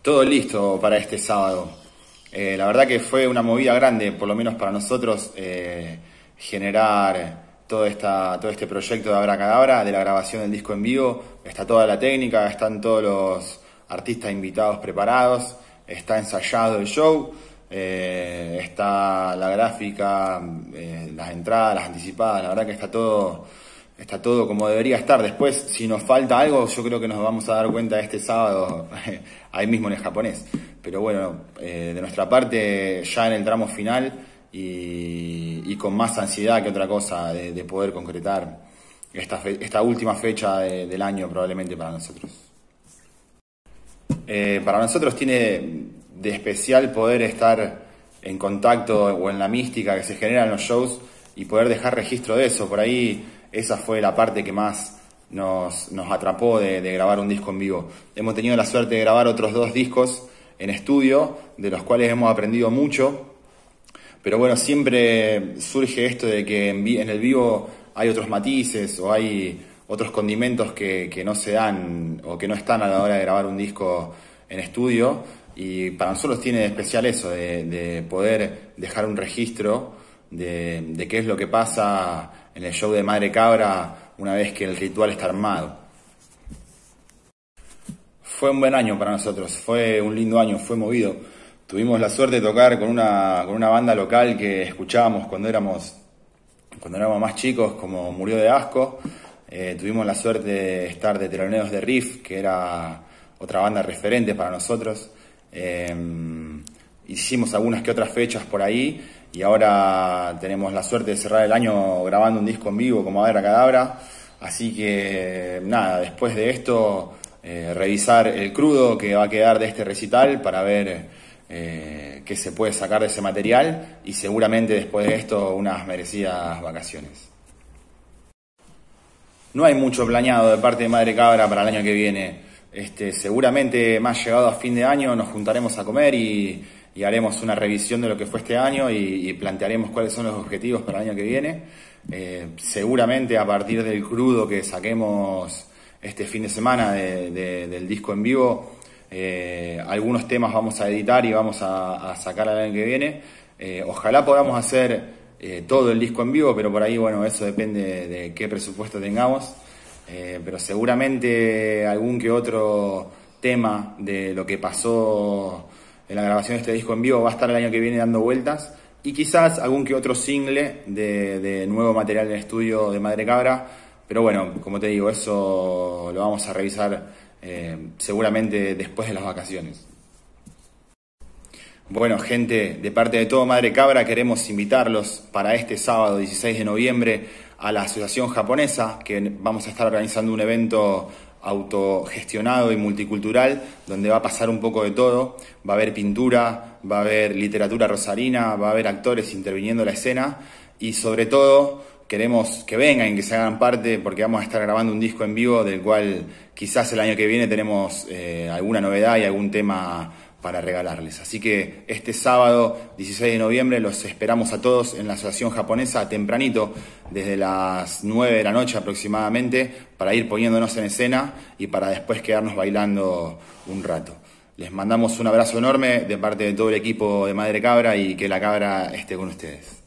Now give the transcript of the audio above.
Todo listo para este sábado. La verdad que fue una movida grande, por lo menos para nosotros, generar todo este proyecto de Abracadabra, de la grabación del disco en vivo. Está toda la técnica, están todos los artistas invitados preparados, está ensayado el show, está la gráfica, las entradas, las anticipadas. La verdad que está todo como debería estar. Después, si nos falta algo, yo creo que nos vamos a dar cuenta este sábado, ahí mismo en el japonés. Pero bueno, de nuestra parte, ya en el tramo final y con más ansiedad que otra cosa de poder concretar esta última fecha del año probablemente para nosotros. Para nosotros tiene de especial poder estar en contacto o en la mística que se genera en los shows y poder dejar registro de eso. Por ahí esa fue la parte que más nos atrapó de grabar un disco en vivo. Hemos tenido la suerte de grabar otros 2 discos en estudio, de los cuales hemos aprendido mucho, pero bueno, siempre surge esto de que en el vivo hay otros matices o hay otros condimentos que no se dan o que no están a la hora de grabar un disco en estudio, y para nosotros tiene de especial eso, de poder dejar un registro de qué es lo que pasa en el show de Madre Cabra una vez que el ritual está armado. Fue un buen año para nosotros, fue un lindo año, fue movido. Tuvimos la suerte de tocar con una banda local que escuchábamos cuando éramos más chicos, como Murió de Asco. Tuvimos la suerte de estar de teloneros de Riff, que era otra banda referente para nosotros. Hicimos algunas que otras fechas por ahí y ahora tenemos la suerte de cerrar el año grabando un disco en vivo como Abracadabra. Así que nada, después de esto revisar el crudo que va a quedar de este recital para ver qué se puede sacar de ese material, y seguramente después de esto unas merecidas vacaciones. No hay mucho planeado de parte de Madre Cabra para el año que viene. Seguramente más llegado a fin de año nos juntaremos a comer y haremos una revisión de lo que fue este año y plantearemos cuáles son los objetivos para el año que viene. Seguramente a partir del crudo que saquemos este fin de semana del disco en vivo, algunos temas vamos a editar y vamos a sacar al año que viene. Ojalá podamos hacer todo el disco en vivo, pero por ahí, bueno, eso depende de qué presupuesto tengamos. Pero seguramente algún que otro tema de lo que pasó en la grabación de este disco en vivo va a estar el año que viene dando vueltas, y quizás algún que otro single de nuevo material en estudio de Madre Cabra. Pero bueno, como te digo, eso lo vamos a revisar seguramente después de las vacaciones. Bueno, gente, de parte de todo Madre Cabra queremos invitarlos para este sábado 16 de noviembre a la Asociación Japonesa, que vamos a estar organizando un evento autogestionado y multicultural, donde va a pasar un poco de todo. Va a haber pintura, va a haber literatura rosarina, va a haber actores interviniendo en la escena, y sobre todo queremos que vengan y que se hagan parte, porque vamos a estar grabando un disco en vivo del cual quizás el año que viene tenemos alguna novedad y algún tema para regalarles. Así que este sábado 16 de noviembre los esperamos a todos en la Asociación Japonesa tempranito, desde las 9 de la noche aproximadamente, para ir poniéndonos en escena y para después quedarnos bailando un rato. Les mandamos un abrazo enorme de parte de todo el equipo de Madre Cabra, y que la cabra esté con ustedes.